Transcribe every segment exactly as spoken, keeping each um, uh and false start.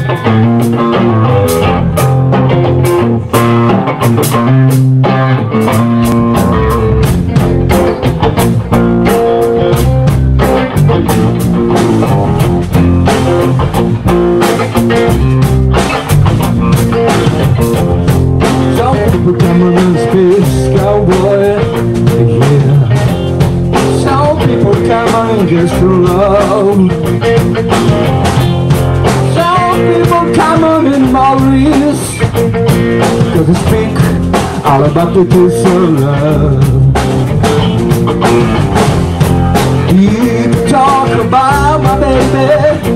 Just for love. Some people come on in Maurice, cause they speak all about the kiss of love. People talk about my baby,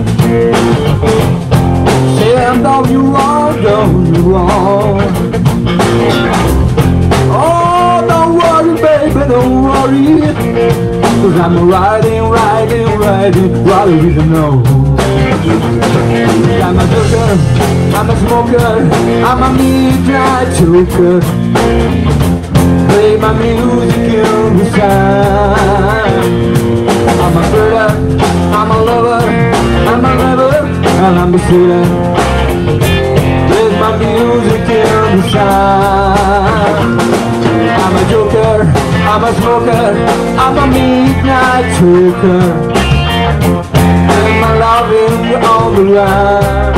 saying don't you wrong, don't you wrong. Oh, don't worry baby, don't worry, cause I'm riding, riding, riding, riding with the know. I'm a joker, I'm a smoker, I'm a midnight joker. Play my music in the sun. I'm a brother, I'm a lover, I'm a lover, and I'm a sitter. Play my music in the sun. I'm a joker, I'm a smoker, I'm a midnight joker. And my loving on the line.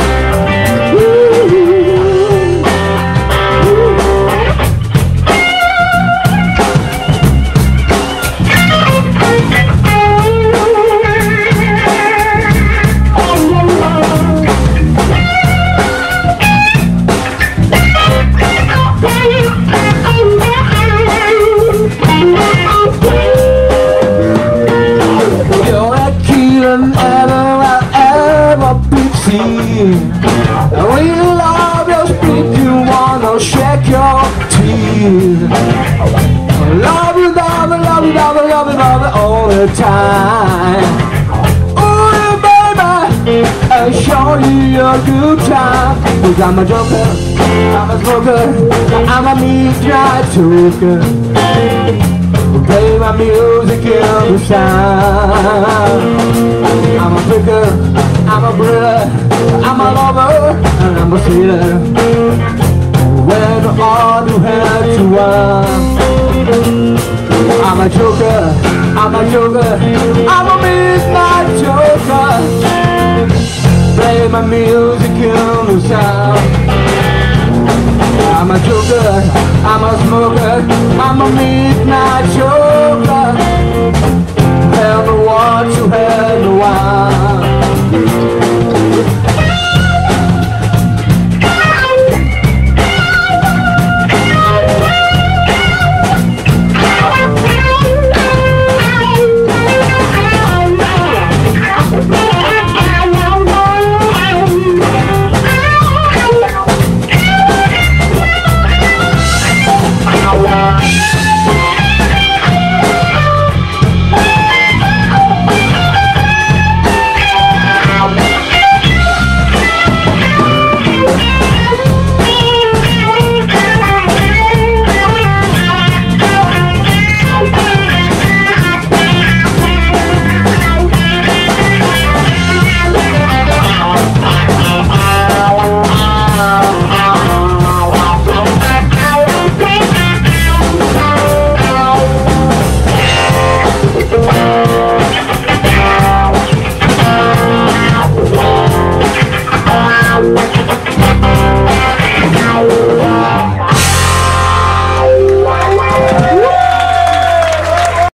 I really love your speak, you wanna shake your teeth. Love you, love you, love you, love you, love you, love you all the time. Ooh, baby, I'll show you a good time. Cause I'm a joker, I'm a smoker, I'm a midnight joker. Play my music in the sound. I'm a picker, I'm a brother, I'm a lover, and I'm a sitter. When all you have to want. I'm a joker, I'm a joker, I'm a midnight joker. Play my music in the sound. I'm a joker, I'm a smoker, I'm a midnight joker. Tell me what you had a while.